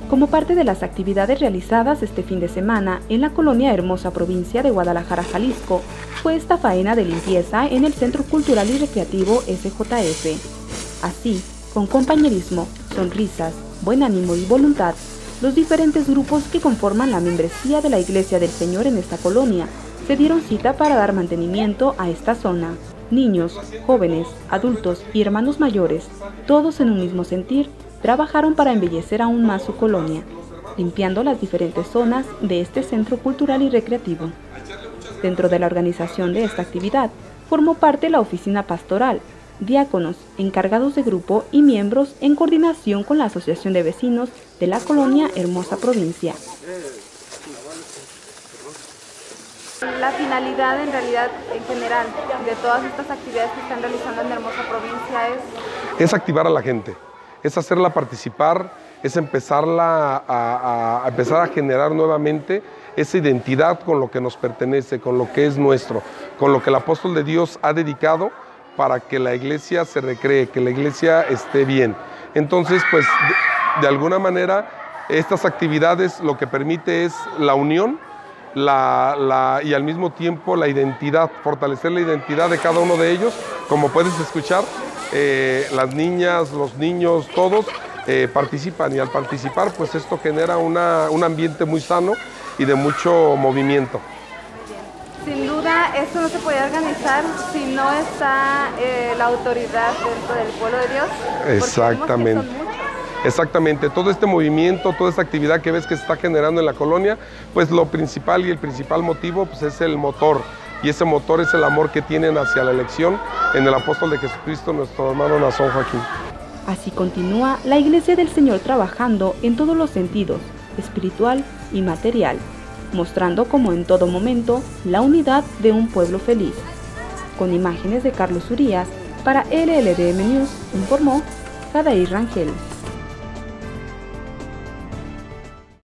Como parte de las actividades realizadas este fin de semana en la colonia Hermosa, provincia de Guadalajara, Jalisco, fue esta faena de limpieza en el Centro Cultural y Recreativo SJF. Así, con compañerismo, sonrisas, buen ánimo y voluntad, los diferentes grupos que conforman la membresía de la Iglesia del Señor en esta colonia se dieron cita para dar mantenimiento a esta zona. Niños, jóvenes, adultos y hermanos mayores, todos en un mismo sentir, trabajaron para embellecer aún más su colonia, limpiando las diferentes zonas de este centro cultural y recreativo. Dentro de la organización de esta actividad, formó parte la oficina pastoral, diáconos, encargados de grupo y miembros en coordinación con la Asociación de Vecinos de la colonia Hermosa, provincia. La finalidad, en realidad, en general, de todas estas actividades que están realizando en Hermosa Provincia es activar a la gente, es hacerla participar, es empezar a generar nuevamente esa identidad con lo que nos pertenece, con lo que es nuestro, con lo que el apóstol de Dios ha dedicado para que la iglesia se recree, que la iglesia esté bien. Entonces, pues, de alguna manera, estas actividades lo que permite es la unión, y al mismo tiempo la identidad, fortalecer la identidad de cada uno de ellos. Como puedes escuchar, las niñas, los niños, todos participan, y al participar pues esto genera un ambiente muy sano y de mucho movimiento. Sin duda esto no se puede organizar si no está la autoridad dentro del pueblo de Dios. Exactamente. Exactamente, todo este movimiento, toda esta actividad que ves que se está generando en la colonia, pues lo principal y el principal motivo pues es el motor, y ese motor es el amor que tienen hacia la elección en el apóstol de Jesucristo, nuestro hermano Nazón Joaquín. Así continúa la Iglesia del Señor trabajando en todos los sentidos, espiritual y material, mostrando como en todo momento la unidad de un pueblo feliz. Con imágenes de Carlos Urías, para LLDM News, informó Jadair Rangel.